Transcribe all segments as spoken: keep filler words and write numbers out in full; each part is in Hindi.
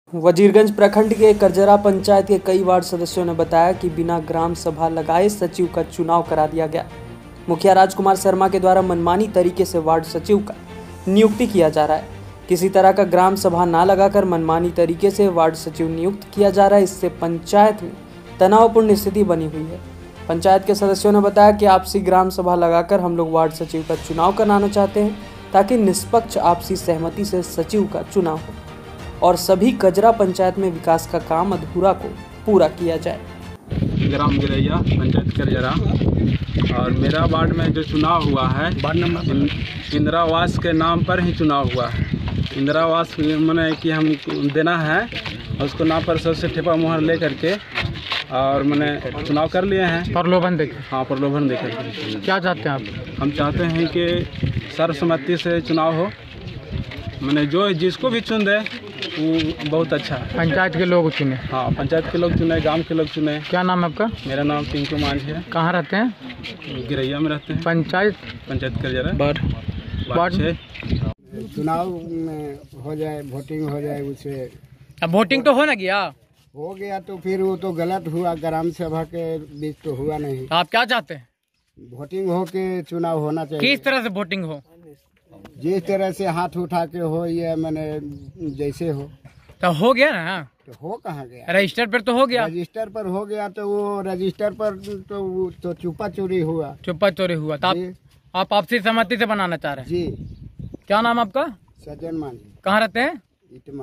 वजीरगंज प्रखंड के करजरा पंचायत के कई वार्ड सदस्यों ने बताया कि बिना ग्राम सभा लगाए सचिव का चुनाव करा दिया गया। मुखिया राजकुमार शर्मा के द्वारा मनमानी तरीके से वार्ड सचिव का नियुक्ति किया जा रहा है। किसी तरह का ग्राम सभा ना लगाकर मनमानी तरीके से वार्ड सचिव नियुक्त किया जा रहा है। इससे पंचायत में तनावपूर्ण स्थिति बनी हुई है। पंचायत के सदस्यों ने बताया कि आपसी ग्राम सभा लगाकर हम लोग वार्ड सचिव का चुनाव कराना चाहते हैं ताकि निष्पक्ष आपसी सहमति से सचिव का चुनाव हो और सभी कजरा पंचायत में विकास का काम अधूरा को पूरा किया जाए। ग्राम गिरैया पंचायत करजरा और मेरा वार्ड में जो चुनाव हुआ है वार्ड नंबर इंदिरा आवास के नाम पर ही चुनाव हुआ है। इंदिरा आवास मैंने कि हम देना है उसको नाम पर सबसे ठेपा मुहर ले करके और मैंने चुनाव कर लिए हैं। प्रलोभन देखे? हाँ, प्रलोभन देखे। क्या चाहते हैं आप? हम चाहते हैं कि सर्वसम्मति से चुनाव हो। मैंने जो जिसको भी चुन दे वो बहुत अच्छा है। पंचायत के लोग चुने? हाँ, पंचायत के लोग चुने, गांव के लोग चुने। क्या नाम है आपका? मेरा नाम टिंकू मांझी है। कहाँ रहते हैं? गिरैया में रहते हैं। पंचायत पंचायत करजरा वार्ड छः। चुनाव में हो जाए, वोटिंग हो जाए, उसे अब वोटिंग तो हो ना गया हो गया तो फिर वो तो गलत हुआ। ग्राम सभा के बीच तो हुआ नहीं। आप क्या चाहते हैं? वोटिंग हो के चुनाव होना चाहिए। किस तरह से वोटिंग हो? जिस तरह से हाथ उठा के हो, ये मैंने जैसे हो तो हो गया ना। तो हो कहाँ गया? रजिस्टर पर तो हो गया। रजिस्टर पर हो गया तो वो रजिस्टर पर तो वो तो चुपा चोरी हुआ। चुपा चोरी हुआ तो आप, आप आपसी सहमति से बनाना चाह रहे हैं? जी। क्या नाम आपका? सज्जन मांझी। कहाँ रहते हैं? इटमा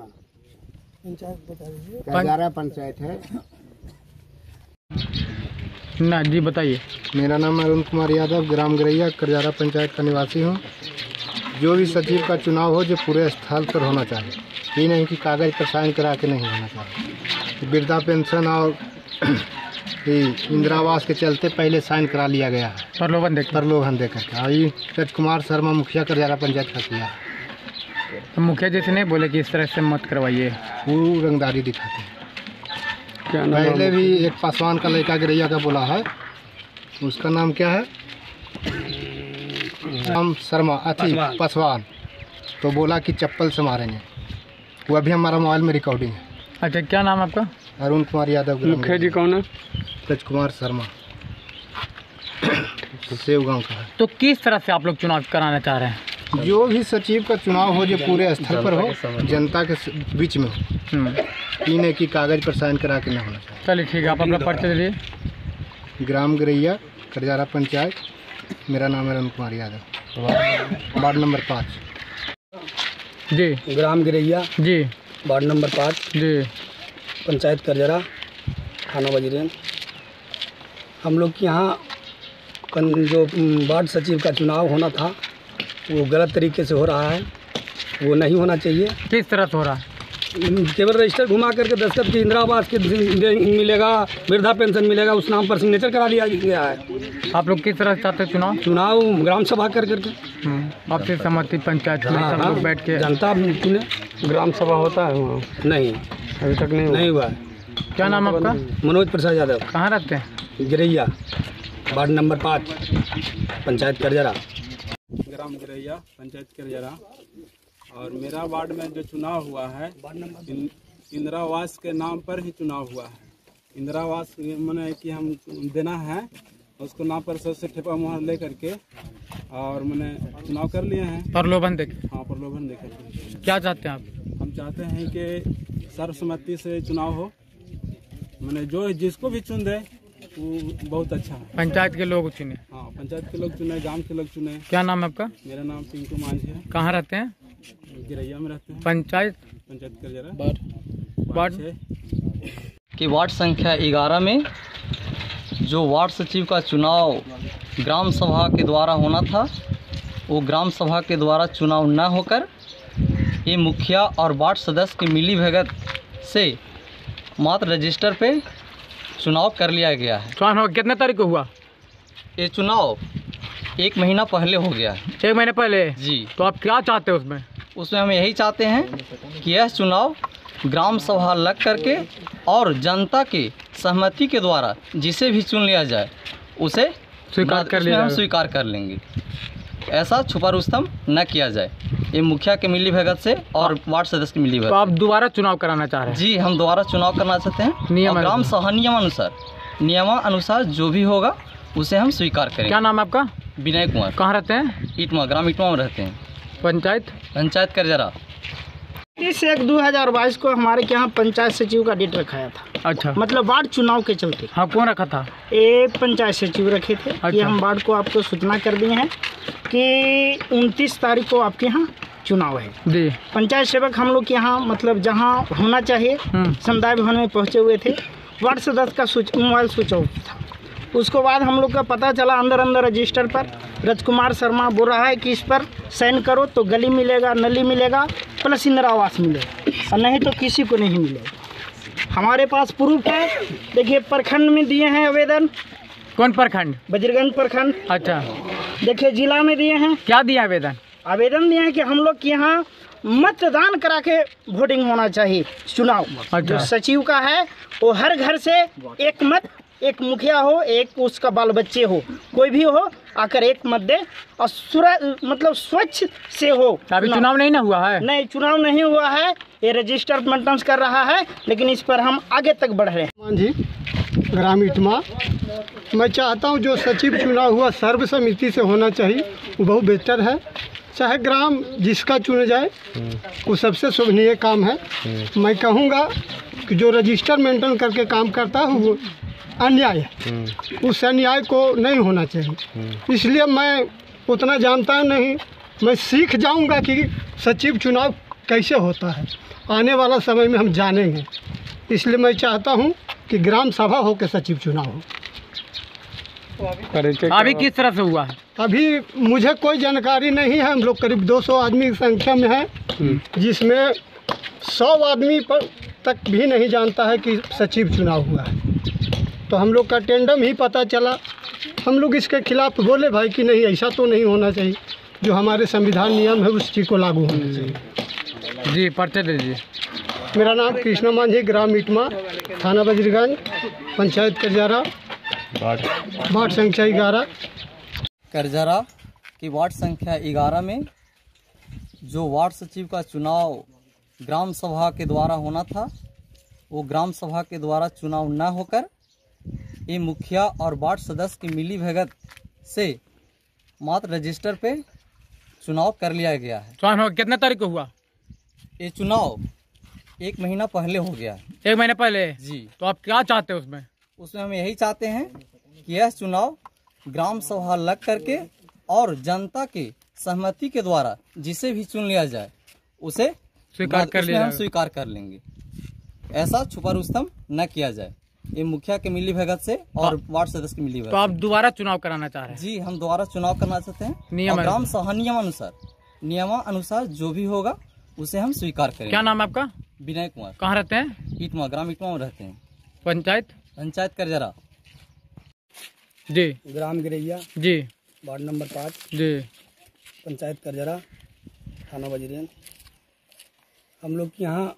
करजरा पंचायत है ना जी। बताइए। मेरा नाम अरुण कुमार यादव, ग्राम गिरैया करजरा पंचायत का निवासी हूँ। जो भी सचिव का चुनाव हो जो पूरे स्थल पर होना चाहिए, ये नहीं कि कागज़ पर साइन करा के नहीं होना चाहिए। वृद्धा पेंशन और इंदिरा आवास के चलते पहले साइन करा लिया गया है, प्रलोभन देकर प्रलोभन देकर के। और ये राजकुमार शर्मा मुखिया करजरा पंचायत का किया। तो मुखिया जी से नहीं बोले कि इस तरह से मत करवाइए? वो रंगदारी दिखाते हैं। क्या पहले भी एक पासवान का लड़का गिरैया का बोला है, उसका नाम क्या है, राम शर्मा अति पासवान, तो बोला कि चप्पल से मारेंगे। वो अभी हमारा मोबाइल में रिकॉर्डिंग है। अच्छा, क्या नाम आपका? अरुण कुमार यादव। मुखिया जी कौन है? राजकुमार शर्मा, सेव गाँव का है। तो किस तरह से आप लोग चुनाव कराना चाह रहे हैं? जो भी सचिव का चुनाव हो जो पूरे स्थल पर हो, जनता के बीच में हो, इन्हें की कागज़ पर साइन करा के न होना चाहिए। चलिए ठीक है, आप अपना परिचय दीजिए। ग्राम गिरैया करजरा पंचायत, मेरा नाम है अरुण कुमार यादव, वार्ड नंबर पाँच। जी। ग्राम गिरैया जी, वार्ड नंबर पाँच जी, पंचायत करजरा, थाना वजीरगंज। हम लोग के यहाँ जो वार्ड सचिव का चुनाव होना था वो गलत तरीके से हो रहा है, वो नहीं होना चाहिए। किस तरह से हो रहा है? केवल रजिस्टर घुमा करके दस्तखत की इंदिरा आवास के मिलेगा, वृद्धा पेंशन मिलेगा, उस नाम पर सिग्नेचर करा लिया गया है। आप लोग किस तरह से चाहते हैं चुनाव? चुनाव ग्राम सभा कर करके आपसी सहमति पंचायत में सब लोग बैठ के जनता चुने। ग्राम सभा होता है वहाँ? नहीं, अभी तक नहीं नहीं हुआ। क्या नाम आपका? मनोज प्रसाद यादव। कहाँ रहते हैं? गिरैया, वार्ड नंबर पाँच, पंचायत करजरा। ग्राम गिरैया पंचायत करजरा और मेरा वार्ड में जो चुनाव हुआ है इंदिरा आवास के नाम पर ही चुनाव हुआ है। इंदिरा आवास मैंने कि हम देना है उसको नाम पर सबसे ठेपा मुहर ले करके और मैंने चुनाव कर लिए हैं। प्रलोभन देखे? हाँ, प्रलोभन देखे। क्या चाहते हैं आप? हम चाहते हैं कि सर्वसम्मति से चुनाव हो। मैंने जो जिसको भी चुन दे वो बहुत अच्छा है। पंचायत के लोग चुने? हाँ, पंचायत के लोग चुने, गांव के लोग चुने। क्या नाम है आपका? मेरा नाम टिंकू मांझी है। कहाँ रहते हैं? गिरैया में रहते हैं। पंचायत पंचायत करजरा वार्ड कि वार्ड संख्या ग्यारह में जो वार्ड सचिव का चुनाव ग्राम सभा के द्वारा होना था, वो ग्राम सभा के द्वारा चुनाव न होकर ये मुखिया और वार्ड सदस्य की मिली भगत से मात्र रजिस्टर पे चुनाव कर लिया गया है। चुनाव कितने तारीख को हुआ? ये चुनाव एक महीना पहले हो गया है। एक महीने पहले? जी। तो आप क्या चाहते हैं उसमें? उसमें हम यही चाहते हैं कि यह चुनाव ग्राम सभा लग करके और जनता की सहमति के द्वारा जिसे भी चुन लिया जाए उसे स्वीकार कर लिया, हम स्वीकार कर लेंगे। ऐसा छुपा रुस्तम न किया जाए। ये मुखिया के मिली भगत से और वार्ड सदस्य की मिली भगत। तो आप दोबारा चुनाव कराना चाह रहे हैं? जी, हम दोबारा चुनाव करना चाहते हैं। नियम ग्राम सभा नियमानुसार नियमानुसार जो भी होगा उसे हम स्वीकार करेंगे। क्या नाम है आपका? विनय कुमार। कहाँ रहते हैं? इटमा, ग्राम इटमा में रहते हैं। पंचायत पंचायत करजरा। इस एक दो हज़ार बाईस को हमारे यहाँ पंचायत सचिव का डेट रखाया था। अच्छा, मतलब वार्ड चुनाव के चलते। हाँ, कौन रखा था? ये पंचायत सचिव रखे थे कि अच्छा। हम वार्ड को आपको सूचना कर दिए हैं कि उनतीस तारीख को आपके यहाँ चुनाव है। जी। पंचायत सेवक हम लोग के यहाँ मतलब जहाँ होना चाहिए समुदाय भवन में पहुँचे हुए थे। वार्ड सदस्य का स्विच मोबाइल स्विच ऑफ था। उसके बाद हम लोग का पता चला अंदर अंदर रजिस्टर पर राजकुमार शर्मा बोल रहा है कि इस पर साइन करो तो गली मिलेगा, नली मिलेगा, प्लस इंदिरा आवास मिलेगा, और नहीं तो किसी को नहीं मिलेगा। हमारे पास प्रूफ है। देखिए, प्रखंड में दिए हैं आवेदन। कौन प्रखंड? बजरगंज प्रखंड। अच्छा, देखिए, जिला में दिए हैं। क्या दिया आवेदन? आवेदन दिए हैं कि हम लोग के यहाँ मतदान करा के वोटिंग होना चाहिए चुनाव। अच्छा। जो सचिव का है वो हर घर से एक मत, एक मुखिया हो, एक उसका बाल बच्चे हो, कोई भी हो, आकर एक मत दे और सुरा मतलब स्वच्छ से हो। अभी चुनाव नहीं ना हुआ है? नहीं, चुनाव नहीं हुआ है। ये रजिस्टर मेंटेनेंस कर रहा है, लेकिन इस पर हम आगे तक बढ़ रहे हैं। जी, ग्राम इटमा। मैं चाहता हूं जो सचिव चुनाव हुआ सर्वसम्मति से होना चाहिए, वो बहुत बेहतर है। चाहे ग्राम जिसका चुना जाए वो सबसे शोभनीय काम है। मैं कहूँगा कि जो रजिस्टर मेंटेन करके काम करता है वो अन्याय है, उस अन्याय को नहीं होना चाहिए। इसलिए मैं उतना जानता नहीं, मैं सीख जाऊंगा कि सचिव चुनाव कैसे होता है। आने वाला समय में हम जानेंगे। इसलिए मैं चाहता हूं कि ग्राम सभा हो के सचिव चुनाव हो। अभी किस तरह से हुआ है? अभी मुझे कोई जानकारी नहीं है। हम लोग करीब दो सौ आदमी की संख्या में है, जिसमें सौ आदमी पर तक भी नहीं जानता है कि सचिव चुनाव हुआ है। तो हम लोग का टेंडम ही पता चला। हम लोग इसके खिलाफ बोले भाई कि नहीं, ऐसा तो नहीं होना चाहिए। जो हमारे संविधान नियम है उस चीज़ को लागू होना चाहिए। जी, परिचय दीजिए। मेरा नाम कृष्णा मांझी, ग्राम इटमा, थाना बजरगंज, पंचायत करजरा, वार्ड संख्या ग्यारह। करजरा की वार्ड संख्या ग्यारह में जो वार्ड सचिव का चुनाव ग्राम सभा के द्वारा होना था, वो ग्राम सभा के द्वारा चुनाव न होकर ये मुखिया और वार्ड सदस्य की मिली भगत से मात्र रजिस्टर पे चुनाव कर लिया गया है। चुनाव कितने तारीख को हुआ? ये चुनाव एक महीना पहले हो गया है। एक महीने पहले? जी। तो आप क्या चाहते हैं उसमें? उसमें हम यही चाहते हैं कि यह चुनाव ग्राम सभा लग करके और जनता के सहमति के द्वारा जिसे भी चुन लिया जाए उसे स्वीकार कर लिया, हम स्वीकार कर लेंगे। ऐसा छुपा रुस्तम न किया जाए। ये मुखिया के मिली भगत से और वार्ड सदस्य की मिली भगत। तो आप दोबारा चुनाव कराना चाह रहे हैं? जी, हम दोबारा चुनाव करना चाहते हैं। नियम ग्राम सभा नियमानुसार नियमानुसार जो भी होगा उसे हम स्वीकार करेंगे। क्या नाम है आपका? विनय कुमार। कहाँ रहते हैं? इटमा, ग्राम इटमा में रहते हैं। पंचायत पंचायत करजरा। जी। ग्राम गिरैया, जी। वार्ड नंबर पाँच, जी। पंचायत करजरा, थाना बजरगंज। हम लोग के यहाँ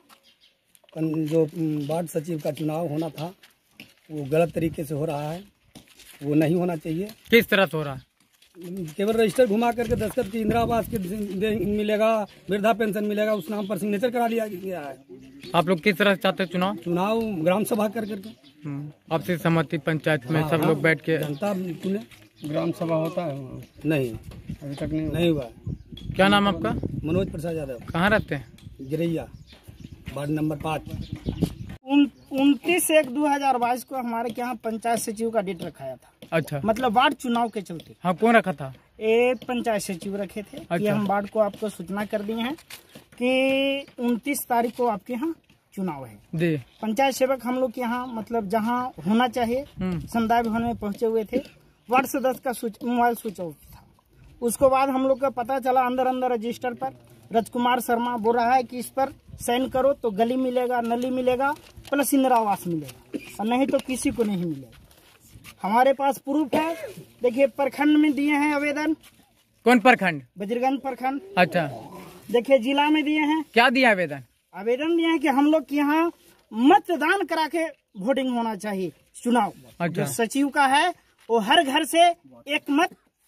जो वार्ड सचिव का चुनाव होना था वो गलत तरीके से हो रहा है, वो नहीं होना चाहिए। किस तरह से हो रहा है? केवल रजिस्टर घुमा करके दस्तखत की इंदिरा आवास के मिलेगा, वृद्धा पेंशन मिलेगा, उस नाम पर सिग्नेचर करा लिया गया है। आप लोग किस तरह से चाहते हैं चुनाव? चुनाव ग्राम सभा कर करके आपसी सहमति पंचायत में सब लोग बैठ के जनता चुने। ग्राम सभा होता है वहाँ? नहीं, अभी तक नहीं नहीं हुआ। क्या नाम आपका? मनोज प्रसाद यादव, कहाँ रहते हैं? गिरैया, वार्ड नंबर पाँच। उनतीस एक दो हजार बाईस को हमारे यहाँ पंचायत सचिव का डेट रखाया था। अच्छा, मतलब वार्ड चुनाव के चलते। हाँ, कौन रखा था? ये पंचायत सचिव रखे थे। अच्छा। कि हम वार्ड को आपको सूचना कर दिए हैं कि उनतीस तारीख को आपके यहाँ चुनाव है। जी। पंचायत सेवक हम लोग के यहाँ मतलब जहाँ होना चाहिए समुदाय भवन में पहुँचे हुए थे। वार्ड सदस्य का स्विच मोबाइल स्विच ऑफ था। उसके बाद हम लोग का पता चला अंदर अंदर रजिस्टर पर राजकुमार शर्मा बोल रहा है कि इस पर साइन करो तो गली मिलेगा, नली मिलेगा, प्लस इंदिरा आवास मिलेगा, और नहीं तो किसी को नहीं मिलेगा। हमारे पास प्रूफ है। देखिए, प्रखंड में दिए हैं आवेदन। कौन प्रखंड? बजरगंज प्रखंड। अच्छा। देखिए, जिला में दिए हैं। क्या दिया आवेदन? आवेदन दिए हैं कि हम लोग के यहाँ मतदान करा के वोटिंग होना चाहिए चुनाव। अच्छा। जो सचिव का है वो हर घर से एक मत,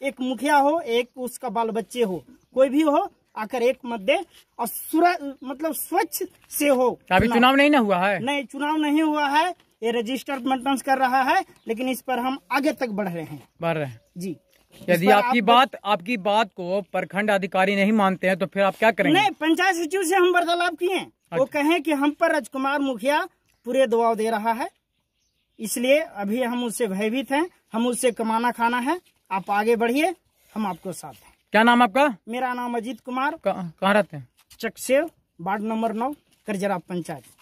एक मुखिया हो, एक उसका बाल बच्चे हो, कोई भी हो, आकर एक मत दे और सुरा मतलब स्वच्छ से हो। अभी चुनाव नहीं ना हुआ है? नहीं, चुनाव नहीं हुआ है, ये रजिस्टर मेंटेनेंस कर रहा है, लेकिन इस पर हम आगे तक बढ़ रहे हैं बढ़ रहे हैं जी। यदि आपकी आप बात आपकी बात को प्रखंड अधिकारी नहीं मानते हैं तो फिर आप क्या करेंगे? नहीं, पंचायत सचिव से हम वार्तालाप किए, वो कहें कि हम पर राजकुमार मुखिया पूरे दबाव दे रहा है, इसलिए अभी हम उससे भयभीत हैं, हम उससे कमाना खाना है, आप आगे बढ़िए, हम आपको साथ हैं। क्या नाम आपका? मेरा नाम अजीत कुमार। कहाँ रहते हैं? चकसेव, वार्ड नंबर नौ, करजरा पंचायत।